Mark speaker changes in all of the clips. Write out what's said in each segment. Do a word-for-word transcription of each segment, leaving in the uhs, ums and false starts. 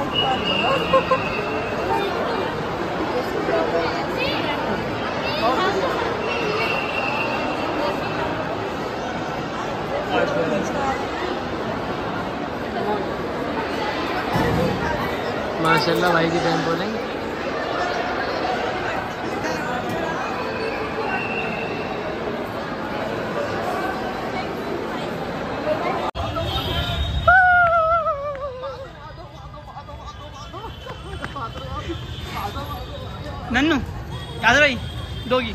Speaker 1: माशाल्लाह भाई की बहन बोलेंगे।
Speaker 2: नन्नू याद भाई दोगी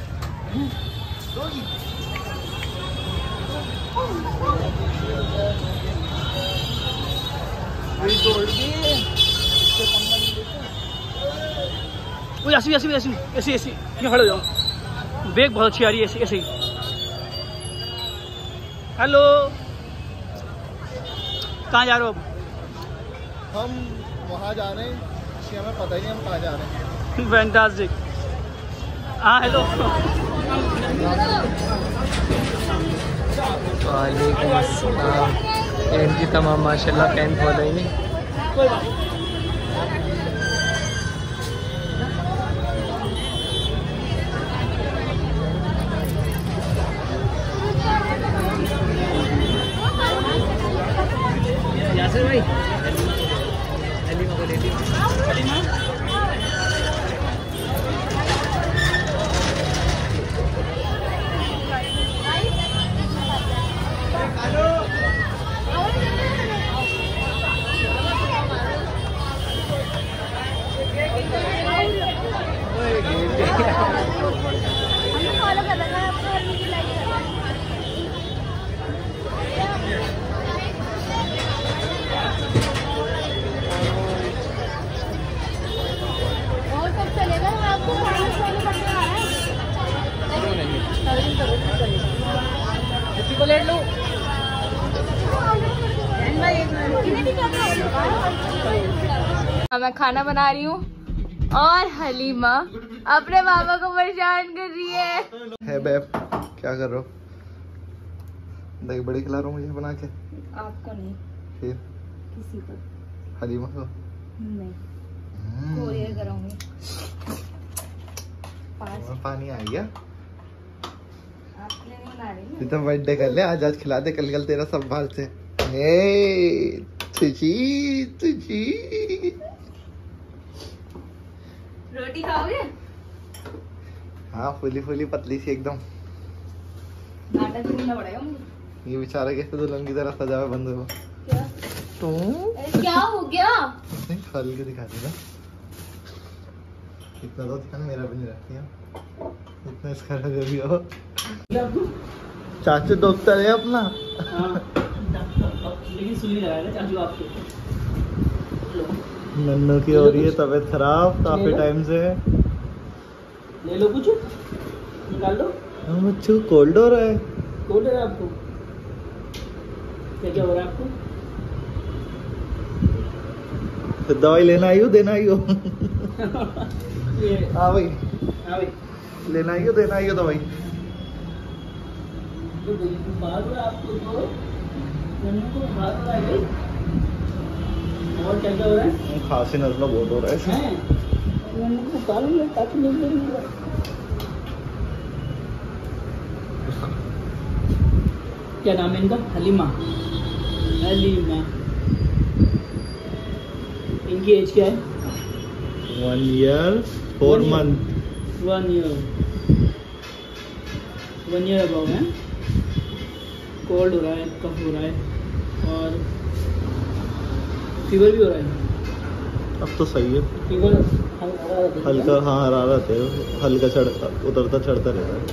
Speaker 3: दोगी
Speaker 2: वो ऐसी ऐसी ऐसी ऐसी ऐसी ये खड़े हो जाओ। बैग बहुत अच्छी आ रही है ऐसी ऐसी। हेलो कहाँ जा रहे हो?
Speaker 3: हम वहाँ जा रहे हैं, हमें पता ही नहीं हम कहाँ जा रहे हैं।
Speaker 2: फैंटास्टिक। हाँ हेलो।
Speaker 1: वालेकुम अस्सलाम। इनकी तमाम माशाल्लाह कैन फॉलोइंग।
Speaker 2: यासिर भाई हलीमा को ले ली। हलीमा
Speaker 4: मैं खाना बना रही हूँ और हलीमा अपने मामा को परेशान कर रही है।
Speaker 3: है बैब क्या कर रहे हो? दही बड़ी खिला रहा हूँ मुझे बना के।
Speaker 4: आपको नहीं,
Speaker 3: फिर
Speaker 4: किसी को
Speaker 3: हलीमा को
Speaker 4: नहीं, कोरियर कराऊंगी।
Speaker 3: पानी आ गया।
Speaker 4: आपने नहीं बना रही
Speaker 3: तो बर्थडे कर ले आज, आज खिला दे, कल कल तेरा संभाल से। हे तुझी तुझी
Speaker 4: रोटी खाओगे?
Speaker 3: हाँ फुली फुली पतली सी एकदम।
Speaker 4: नाटक करना पड़ेगा मुझे।
Speaker 3: ये बेचारा कैसे दुल्हन की तरह सजा हुआ बंद हुआ।
Speaker 4: क्या
Speaker 3: तो
Speaker 4: क्या हो गया?
Speaker 3: खाली के दिखा देगा इतना तो ध्यान मेरा भी नहीं रखती है इतना इसका भी हो। चाचू डॉक्टर है अपना।
Speaker 2: लेकिन सुई लगाएगा चाचू आपको।
Speaker 3: नन्नू की हो रही है तबीयत खराब काफी टाइम से।
Speaker 2: ले लो कुछ निकाल लो।
Speaker 3: हाँ बच्चू कोल्ड हो रहा है।
Speaker 2: कोल्ड है आपको? क्या क्या हो रहा है आपको?
Speaker 3: तो दवाई लेना आई हो देना आई हो? हाँ भाई
Speaker 2: हाँ भाई
Speaker 3: लेना आई हो देना आई हो दवाई।
Speaker 2: तो बाहर हो रहा है आपको तो नन्नू को बाहर हो रहा है। और क्या क्या हो रहा है?
Speaker 3: खांसी नजला बहुत हो रहा है।
Speaker 2: हैं नन्नू को पालू ले ताकि नहीं मिलेगा। क्या नाम है इनका? हलीमा। हलीमा। इनकी एज क्या है?
Speaker 3: One year four month.
Speaker 2: One year one year about है। कोल्ड हो रहा है, कफ हो रहा है और फीवर भी हो रहा है।
Speaker 3: अब तो सही है।
Speaker 2: फीवर
Speaker 3: हल्का हाँ हरारत है, हल्का चढ़ता उतरता चढ़ता रहता है।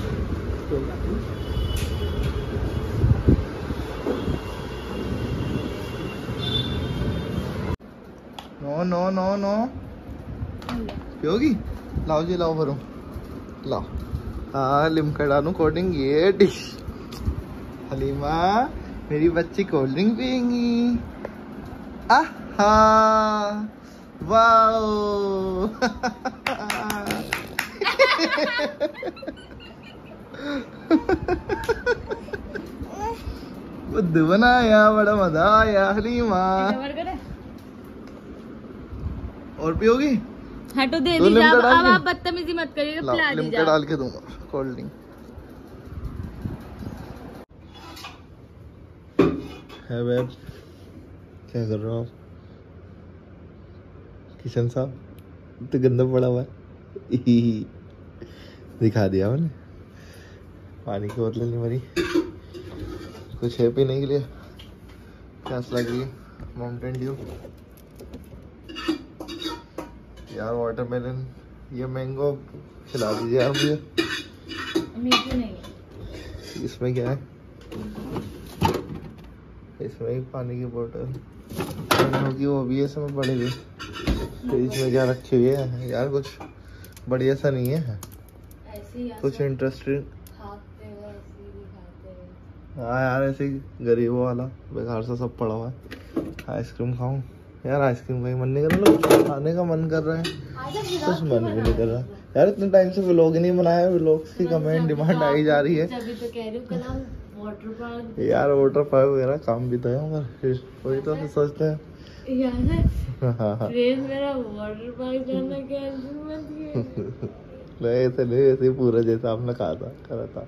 Speaker 3: नो नो नो नो पियोगी? लाओ जी लाओ भरो लाओ। हाँ लिमका डालू कोल्ड ड्रिंक ये डिश। हलीमा मेरी बच्ची कोल्ड ड्रिंक पियेंगी। आहा वाओ। बुद्ध बनाया बड़ा मजा आया हलीमा। और पियोगी?
Speaker 4: हाँ तो दे
Speaker 3: दो
Speaker 4: दीजिए।
Speaker 3: लिम्का
Speaker 4: अब
Speaker 3: डाल
Speaker 4: अब
Speaker 3: के?
Speaker 4: आप बदतमीजी मत करिएगा,
Speaker 3: लाओ,
Speaker 4: पिला
Speaker 3: लिम्का
Speaker 4: दीजिए।
Speaker 3: डाल के दूंगा कोल्ड ड्रिंक। है बेब, क्या कर रहे हो आप? किशन साहब तो गंदा पड़ा हुआ है। दिखा दिया मैंने। पानी की बोतल नहीं भरी, कुछ है पीने के लिए? प्यास लग रही है, माउंटेन ड्यू यार, वाटरमेलन, ये मैंगो खिला दीजिए यार मुझे।
Speaker 4: मीठी नहीं है।
Speaker 3: इसमें क्या है? इसमें एक पानी की बोतल होगी, वो भी है इसमें पड़ी हुई। तो इसमें क्या रखी हुई है यार? कुछ बढ़िया सा नहीं है,
Speaker 4: ऐसे ही
Speaker 3: कुछ इंटरेस्टिंग।
Speaker 4: खाते हुए ऐसे ही दिखाते हुए।
Speaker 3: हाँ यार, ऐसे ही गरीबों वाला बेकार सा सब पड़ा हुआ है। आइसक्रीम खाऊं यार? आइसक्रीम का ही मन नहीं कर रहा, कुछ खाने का मन कर रहा है, कुछ मन भी नहीं कर रहा यार। इतने टाइम से व्लॉग ही नहीं बनाया, व्लॉग की कमेंट डिमांड आई जा रही है।
Speaker 4: तभी तो कह रही हूँ, कल हम वाटर पार्क
Speaker 3: यार वाटर पार्क वगैरह काम भी तो है, मगर फिर वही तो फिर सोचते हैं।
Speaker 4: याद है
Speaker 3: हाँ हाँ,
Speaker 4: फ्रेंड मेरा वाटर पार्क जाना कैंसिल मत किया।
Speaker 3: नहीं ऐसे नहीं, ऐसे ही पूरा जैसा आपने कहा था करा था।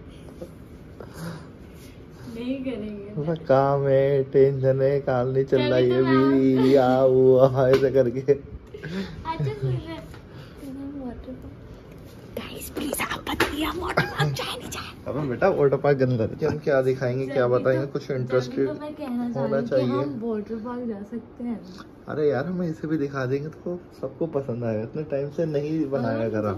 Speaker 4: नहीं करेंगे।
Speaker 3: बस काम है, टेंशन है, काम नहीं चल रहा है, भी आ वो आ, ऐसे करके।
Speaker 4: अच्छा सुन रहे वाटर पार्क, गाइस प्लीज आप बताइए हम वाटर पार्क जाए नहीं जाए?
Speaker 3: अब बेटा वाटर पार्क गंदा है, हम क्या दिखाएंगे, क्या बताएंगे? कुछ इंटरेस्टेड
Speaker 4: तो मैं कहना चाह
Speaker 3: होना
Speaker 4: रही हूँ कि
Speaker 3: चाहिए।
Speaker 4: हम वाटर पार्क जा सकते हैं।
Speaker 3: अरे यार, हम इसे भी दिखा देंगे तो सबको पसंद आएगा। इतने टाइम से नहीं बनाया करा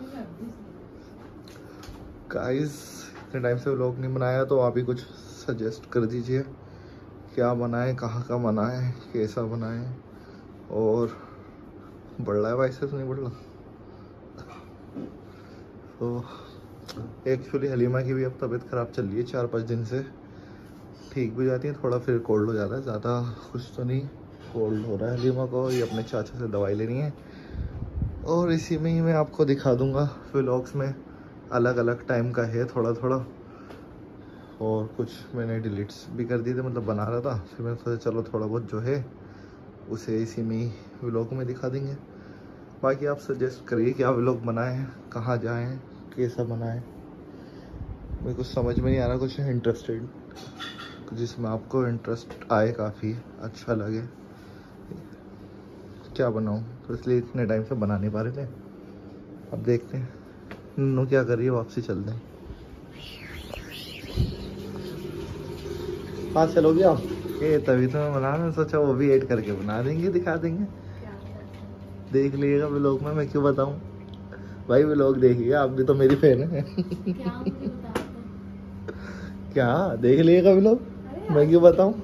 Speaker 3: गाइस, इतने टाइम से व्लॉग नहीं बनाया, तो आप ही कुछ सजेस्ट कर दीजिए, क्या बनाए, कहाँ का बनाए, कैसा बनाए। और बढ़ रहा है भाई से तो नहीं बढ़ रहा। तो एक्चुअली हलीमा की भी अब तबीयत ख़राब चल रही है चार पाँच दिन से, ठीक भी जाती है, थोड़ा फिर कोल्ड हो जाता है, ज़्यादा कुछ तो नहीं, कोल्ड हो रहा है हलीमा को। ये अपने चाचा से दवाई लेनी है, और इसी में ही मैं आपको दिखा दूंगा व्लॉग्स में। अलग अलग टाइम का है थोड़ा थोड़ा, और कुछ मैंने डिलीट्स भी कर दिए थे, मतलब बना रहा था, फिर मैंने सोचा चलो थोड़ा बहुत जो है उसे इसी में ही व्लॉग में दिखा देंगे। बाकी आप सजेस्ट करिए क्या व्लॉग बनाएं, कहाँ जाएं, कैसा बनाएं। मेरे कुछ समझ में नहीं आ रहा, कुछ इंटरेस्टेड जिसमें आपको इंटरेस्ट आए, काफ़ी अच्छा लगे, क्या बनाऊं। तो इसलिए इतने टाइम से बना नहीं पा रहे थे। अब देखते हैं नन्नू क्या कर रही है, वापसी चलते हैं। हाँ चलोगे आप? ये तभी तो मैं बना, मैं सोचा वो भी ऐड करके बना देंगे, दिखा देंगे, देख लीजिएगा व्लॉग में। मैं क्यों बताऊं भाई, व्लॉग देखिएगा, आप भी तो मेरी फैन है।
Speaker 4: क्या मुझे बता दो।
Speaker 3: क्या देख लीजिएगा व्लॉग, मैं क्यों बताऊं।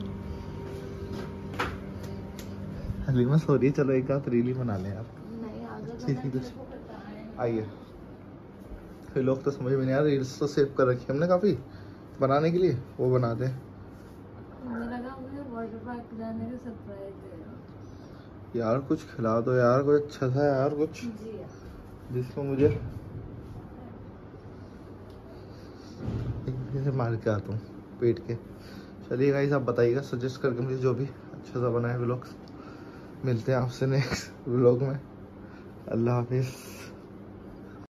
Speaker 3: हलीमा सो रही है, चलो एक आध रील ही बना लें यार।
Speaker 4: नहीं आगे
Speaker 3: अच्छी सी कुछ आइए। फिर लोग तो समझ में नहीं आ रहा, रील्स तो सेव कर रखी है हमने काफ़ी बनाने के लिए, वो बना दें।
Speaker 4: मुझे लगा मुझे वाटर पार्क जाने का सरप्राइज देगा।
Speaker 3: यार कुछ खिला दो यार, कुछ अच्छा सा यार, कुछ
Speaker 4: जी
Speaker 3: जिसको मुझे से मार के आता हूँ पेट के। चलिए गाइस, आप बताइएगा सजेस्ट करके मुझे जो भी अच्छा सा बना है व्लॉग्स। मिलते हैं आपसे नेक्स्ट व्लॉग में। अल्लाह हाफिज़।